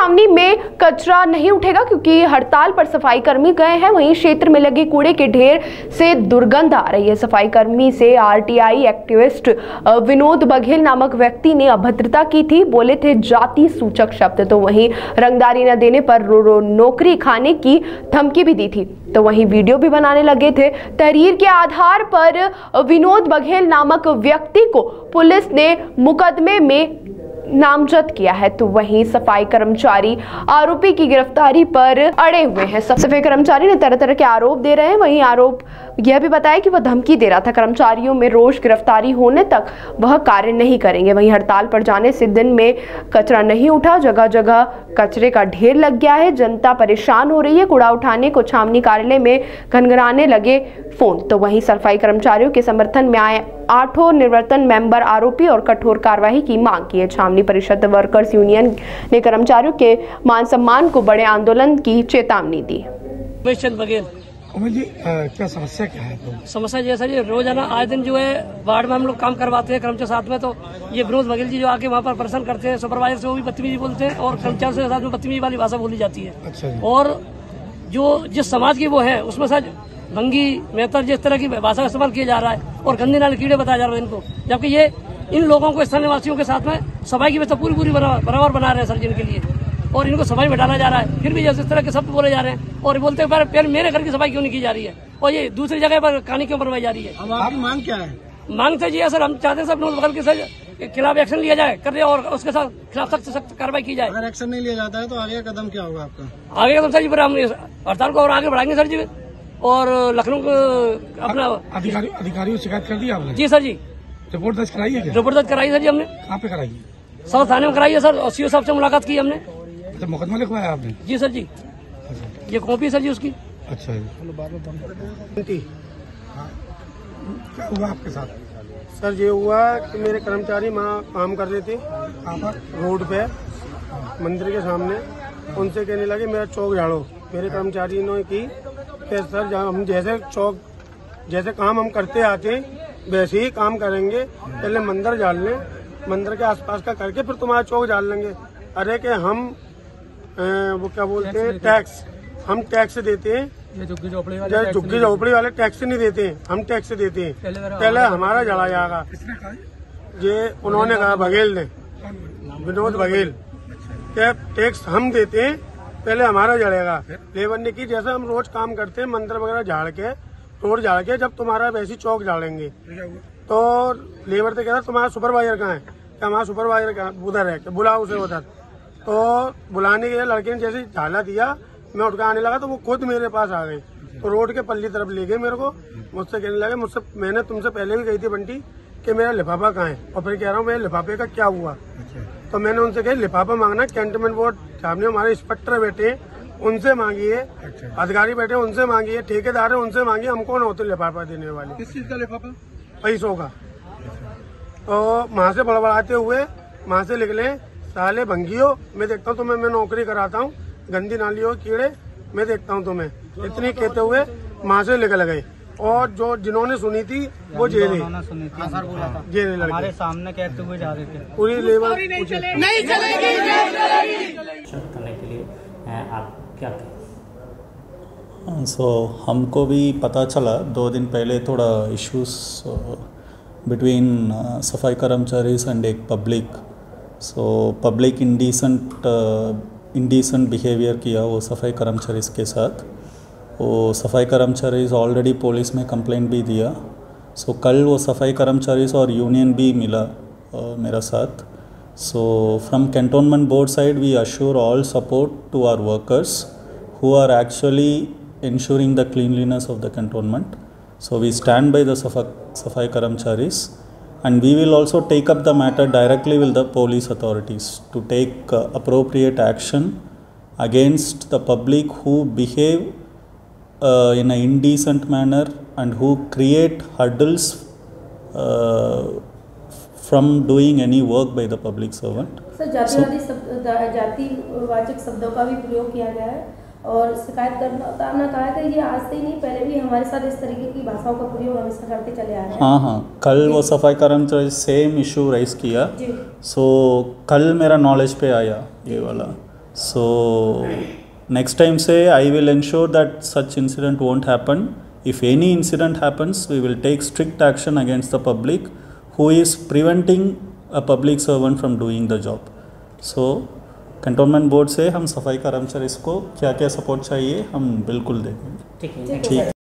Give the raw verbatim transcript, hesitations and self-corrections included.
छावनी में कचरा नहीं उठेगा क्योंकि हड़ताल पर सफाई कर्मी गए हैं। वहीं क्षेत्र में लगे कूड़े के ढेर से दुर्गंध आ रही है। सफाई कर्मी से आरटीआई एक्टिविस्ट विनोद बघेल नामक व्यक्ति ने अभद्रता की थी, बोले थे जाति सूचक शब्द। तो वहीं रंगदारी न देने पर रो रो नौकरी खाने की धमकी भी दी थी। तो वहीं वीडियो भी बनाने लगे थे। तहरीर के आधार पर विनोद बघेल नामक व्यक्ति को पुलिस ने मुकदमे में नामजद किया है। तो वहीं सफाई कर्मचारी आरोपी की गिरफ्तारी पर अड़े हुए हैं। सफाई कर्मचारी ने तरह तरह के आरोप दे रहे हैं। वहीं आरोप यह भी बताया कि वह धमकी दे रहा था, कर्मचारियों में रोज गिरफ्तारी होने तक वह कार्य नहीं करेंगे। वहीं हड़ताल पर जाने से दिन में कचरा नहीं उठा, जगह जगह कचरे का ढेर लग गया है। जनता परेशान हो रही है। कूड़ा उठाने को छावनी कार्यालय में घनघनाने लगे फोन। तो वहीं सफाई कर्मचारियों के समर्थन में आए आठों निवर्तन मेंबर आरोपी और कठोर कार्रवाई की मांग की है। छावनी परिषद वर्कर्स यूनियन ने कर्मचारियों के मान सम्मान को बड़े आंदोलन की चेतावनी दी। बघेल जी, आ, क्या समस्या क्या है? तो समस्या जैसा जी रोजाना आए दिन जो है वार्ड में हम लोग काम करवाते हैं कर्मचारी साथ में। तो ये विनोद बघेल जी जो आके वहाँ पर परेशान करते हैं, सुपरवाइजर से वो भी बदतमीजी बोलते हैं और कर्मचारी से साथ में बदतमीजी वाली भाषा बोली जाती है। अच्छा। और जो जिस समाज की वो है उसमें सर भंगी मेहतर जिस तरह की भाषा का इस्तेमाल किया जा रहा है और गंदे नाले कीड़े बताया जा रहा है इनको, जबकि ये इन लोगों को स्थानीय वासियों के साथ में सफाई की व्यवस्था पूरी पूरी बराबर बना रहे हैं सर जिनके लिए, और इनको सफाई में डाला जा रहा है। फिर भी जैसे इस तरह के शब्द बोले जा रहे हैं और बोलते हैं फिर मेरे घर की सफाई क्यों नहीं की जा रही है और ये दूसरी जगह पर कहानी क्यों बनवाई जा रही है। आपकी मांग क्या है? मांग तो जी है सर, हम चाहते हैं सब विनोद बघेल के सर खिलाफ एक्शन लिया जाए कर और उसके साथ खिलाफ सख्त सख्त कार्रवाई की जाए। अगर एक्शन नहीं लिया जाता है तो आगे का कदम क्या होगा आपका? आगे कदम सर जी, पर हम हड़ताल को और आगे बढ़ाएंगे सर जी। और लखनऊ को अपना अधिकारी अधिकारियों शिकायत कर दी आपने? जी सर जी, रिपोर्ट दर्ज कराई है क्या? रिपोर्ट दर्ज कराई सर जी हमने। कहाँ पे कराई है? सदर थाने में कराई है सर, और सीओ साहब से मुलाकात की हमने। अच्छा, मुकदमा लिखवाया आपने? जी सर जी, ये कॉपी सर जी उसकी। अच्छा, क्या हुआ आपके साथ? सर ये हुआ कि मेरे कर्मचारी वहाँ काम कर रहे थे रोड पे मंदिर के सामने, उनसे कहने लगे मेरा चौक झाड़ो। मेरे कर्मचारी ने की कि सर हम जैसे चौक जैसे काम हम करते आते वैसे ही काम करेंगे, पहले मंदिर झाड़ लें, मंदिर के आसपास का करके फिर तुम्हारा चौक झाड़ लेंगे। अरे कि हम ए, वो क्या बोलते हैं टैक्स, हम टैक्स देते हैं, झुग्गी झोपड़ी वाले टैक्स नहीं देते हैं, हम टैक्स देते हैं, पहले हमारा जला जाएगा। ये उन्होंने कहा बघेल ने, विनोद बघेल, क्या टैक्स हम देते हैं पहले हमारा जड़ेगा। लेबर ने की जैसे हम रोज काम करते हैं मंदिर वगैरह झाड़ के रोड झाड़ के, जब तुम्हारा वैसी चौक झाड़ेंगे। तो लेबर से कह रहा तुम्हारा सुपरवाइजर कहाँ है? क्या हमारा सुपरवाइजर कहाँ? उधर है, बुलाओ उसे उधर। तो बुलाने के लिए लड़के ने जैसे झाला दिया, मैं उठ के आने लगा तो वो खुद मेरे पास आ गए। तो रोड के पल्ली तरफ ले गए मेरे को, मुझसे कहने लगे मुझसे मैंने तुमसे पहले भी कही थी बंटी कि मेरा लिफाफा कहाँ है, और फिर कह रहा हूँ मेरे लिफाफे का क्या हुआ। तो मैंने उनसे कहा लिफाफा मांगना, कैंटनमेंट बोर्ड सामने हमारे इंस्पेक्टर बैठे उनसे मांगिए, अधिकारी बैठे उनसे मांगिए, ठेकेदार है उनसे मांगिए, हम कौन होते लिफाफा देने वाले? किस चीज का लिफाफा? पैसों का। तो वहां से बड़बड़ाते हुए वहां से निकले, साले भंगियो, मैं देखता हूँ तुम्हें, मैं नौकरी कराता हूँ, गंदी नालियों कीड़े, मैं देखता हूँ तुम्हें, इतनी कहते हुए वहां से निकल गए। और जो जिन्होंने सुनी थी वो जेले जेले लड़के हमारे सामने कहते हुए जा रहे थे पूरी लेबर नहीं चलेगी, नहीं करने के लिए आप क्या करें? सो so, हमको भी पता चला दो दिन पहले थोड़ा इश्यूज बिटवीन सफाई कर्मचारीज एंड एक public. So public indecent indecent behaviour किया वो सफाई कर्मचारीज के साथ। वो सफाई कर्मचारीज ऑलरेडी पुलिस में कंप्लेंट भी दिया। सो so, कल वो सफाई कर्मचारीज और यूनियन भी मिला uh, मेरा साथ। So from cantonment board side we assure all support to our workers who are actually ensuring the cleanliness of the cantonment. So we stand by the Safai Karamcharis, and we will also take up the matter directly with the police authorities to take uh, appropriate action against the public who behave uh, in an indecent manner and who create hurdles uh, from doing any work by the public servant. Sir जातिवादी शब्द जातिवाचक शब्दों का भी प्रयोग किया गया है और शिकायत करना कहा है कि ये आज से ही नहीं, पहले भी हमारे साथ इस तरीके की भाषाओं का प्रयोग हमेशा करते चले आ रहे हैं। हाँ हाँ कल वो सफाई कर्मचारी सेम इशू राइज किया। सो so, कल मेरा नॉलेज पे आया ये वाला। So next time say I will ensure that such incident won't happen. If any incident happens, we will take strict action against the public who is preventing a public servant from doing the job. So cantonment board से हम सफाई कर्मचारी को क्या क्या support चाहिए हम बिल्कुल देंगे। ठीक है। ठीक।